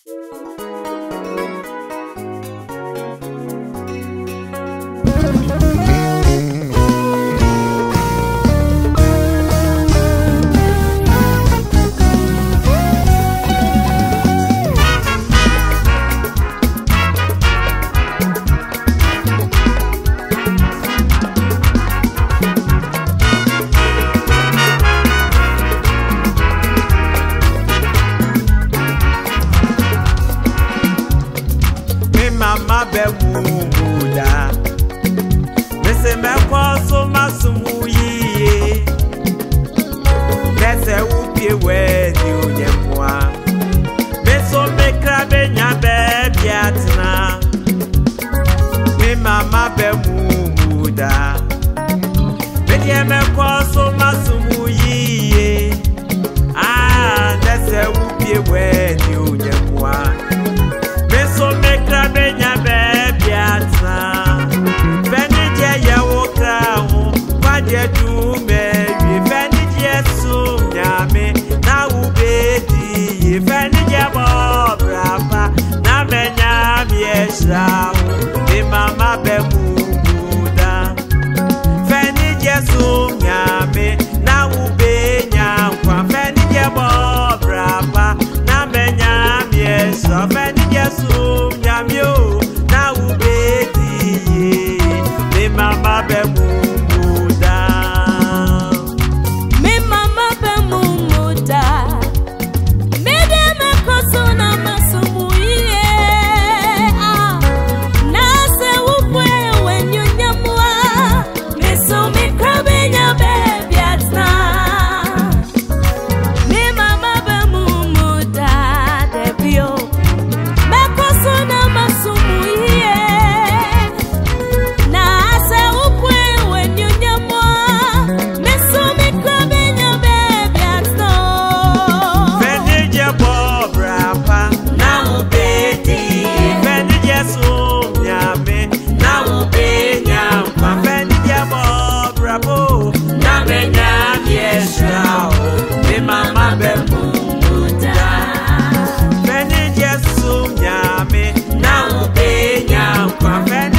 Mama bemuda Mese mekwaso masumuyi Mese upie weni unyemwa Meso mekrabe nyabe biatna Mama bemuda Mese mekwaso masumuyi Mese upie weni unyemwa Meso mekrabe nyabe biatna Fenije ya wokrahu Fadye dume Fenije sum nyame Na ubedi Fenije bobrapa Na menyami eshahu Ni mama bemuda Fenije sum nyame Na ubenyamkwa Fenije bobrapa Na menyami eshahu Sum nyamyo na ubedi me mama bemumuda me de me koso na masumuye na se upwe wenyu nyamwa me so me krabe nya baby atna me mama bemumuda debio Mama bemuda Fenije sum nyame Na ubenya kwa